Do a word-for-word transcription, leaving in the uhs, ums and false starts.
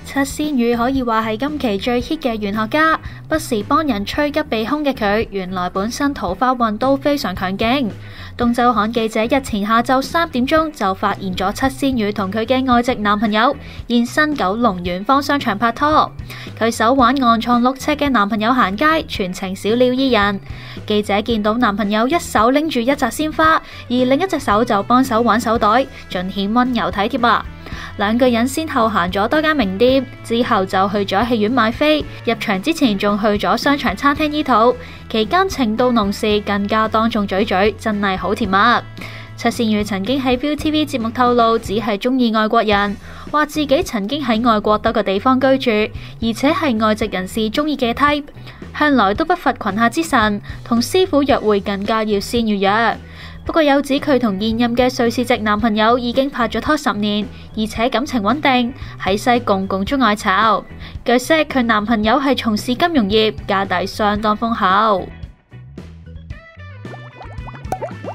七仙羽可以話係今期最 hit 嘅玄學家，不時幫人趨吉避凶嘅佢，原來本身桃花運都非常強勁。東周刊記者日前下晝三點鐘就發現咗七仙羽同佢嘅外籍男朋友現身九龍遠方商場拍拖，佢手挽暗藏六尺嘅男朋友行街，全程小鳥依人。記者見到男朋友一手拎住一紮鮮花，而另一隻手就幫手挽手袋，盡顯溫柔體貼啊！兩個人先後行咗多間名店，之後就去咗戲院買飛，入場之前仲去咗商場餐廳醫肚，期間情到濃時，更加當眾咀咀，真係好甜蜜。七仙羽曾經喺 ViuTV 節目透露，只係中意外國人，話自己曾經喺外國多個地方居住，而且係外籍人士中意嘅 type， 向來都不乏裙下之臣，同師傅約會更加要先預約。不過有指佢同現任嘅瑞士籍男朋友已經拍咗拖十年，而且感情穩定，喺西貢共築愛巢。據悉佢男朋友係從事金融業，家底相當豐厚。